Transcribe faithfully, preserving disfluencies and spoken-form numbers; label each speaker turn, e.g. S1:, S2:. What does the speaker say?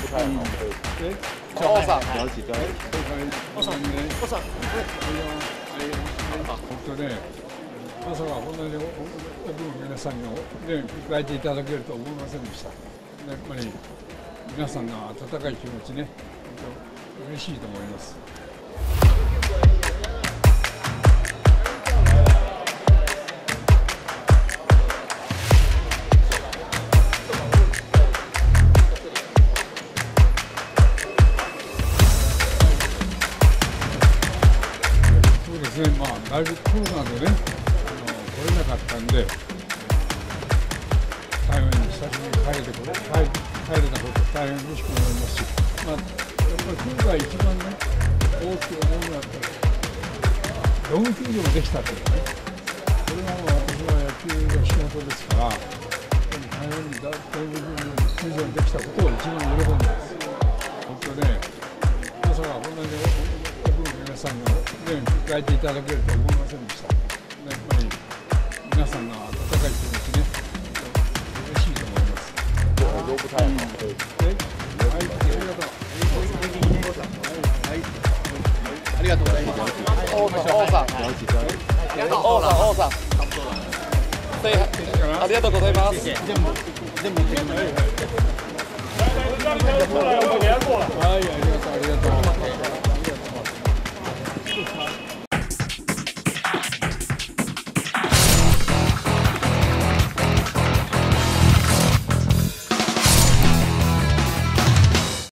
S1: 太好。
S2: え、
S1: 王さん。
S2: 了解了解。王さん、王さん。本当ね、まさかこんなに多くの皆さんがね迎えていただけるとは思いませんでした。やっぱり皆さんの温かい気持ちね、本当嬉しいと思います。そうですね、まあだいぶコロナでね、あの来れなかったんで、台湾に久しぶりに帰れてこれ帰帰れたこと大変嬉しく思いますし、まあ、やっぱり今回一番ね大きく思うのはやっぱりドーム球場ができたというね、これはもう私は野球が仕事ですから、台湾にドーム球場ができたことを一番喜んでます。本当ね、まさかこんなに多くの皆さんがね迎えていただけるとは思いませんでした。やっぱり皆さんの温かい気持ちね、嬉しいと思います。
S1: 都不太好。
S2: はい、ありがとう。
S3: ありがとうございます。
S1: 王さん、王さん。王さん、王さん。ありがとうございます。
S3: 全部全部全部。
S2: はい、ありがとう、ありがとう。